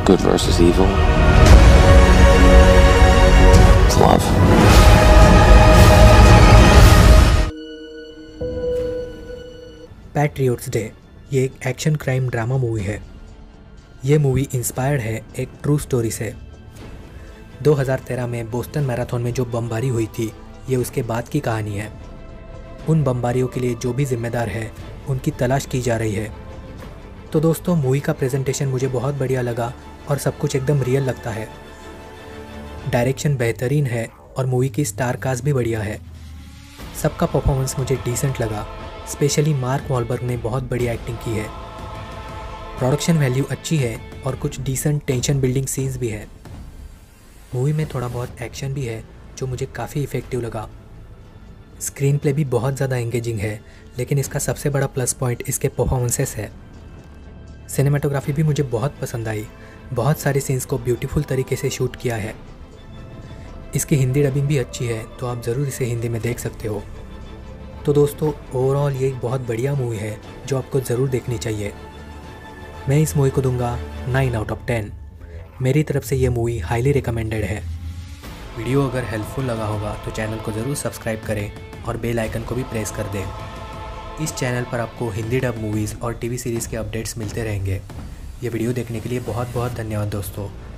good versus evil. It's love. Patriots day ये एक action crime drama movie है। ये मूवी इंस्पायर्ड है एक ट्रू स्टोरी से। 2013 में बोस्टन मैराथन में जो बमबारी हुई थी, ये उसके बाद की कहानी है। उन बमबारियों के लिए जो भी जिम्मेदार है, उनकी तलाश की जा रही है। तो दोस्तों, मूवी का प्रेजेंटेशन मुझे बहुत बढ़िया लगा और सब कुछ एकदम रियल लगता है। डायरेक्शन बेहतरीन है और मूवी की स्टार कास्ट भी बढ़िया है। सबका परफॉर्मेंस मुझे डिसेंट लगा। स्पेशली मार्क वॉलबर्ग ने बहुत बढ़िया एक्टिंग की है। प्रोडक्शन वैल्यू अच्छी है और कुछ डिसेंट टेंशन बिल्डिंग सीन्स भी है। मूवी में थोड़ा बहुत एक्शन भी है जो मुझे काफ़ी इफ़ेक्टिव लगा। स्क्रीन प्ले भी बहुत ज़्यादा एंगेजिंग है, लेकिन इसका सबसे बड़ा प्लस पॉइंट इसके परफॉर्मेंसेस है। सिनेमाटोग्राफी भी मुझे बहुत पसंद आई। बहुत सारे सीन्स को ब्यूटीफुल तरीके से शूट किया है। इसकी हिंदी डबिंग भी अच्छी है, तो आप ज़रूर इसे हिंदी में देख सकते हो। तो दोस्तों, ओवरऑल ये एक बहुत बढ़िया मूवी है जो आपको ज़रूर देखनी चाहिए। मैं इस मूवी को दूंगा 9 आउट ऑफ 10। मेरी तरफ से ये मूवी हाईली रिकमेंडेड है। वीडियो अगर हेल्पफुल लगा होगा तो चैनल को ज़रूर सब्सक्राइब करें और बेल आइकन को भी प्रेस कर दें। इस चैनल पर आपको हिंदी डब मूवीज़ और टीवी सीरीज़ के अपडेट्स मिलते रहेंगे। ये वीडियो देखने के लिए बहुत बहुत धन्यवाद दोस्तों।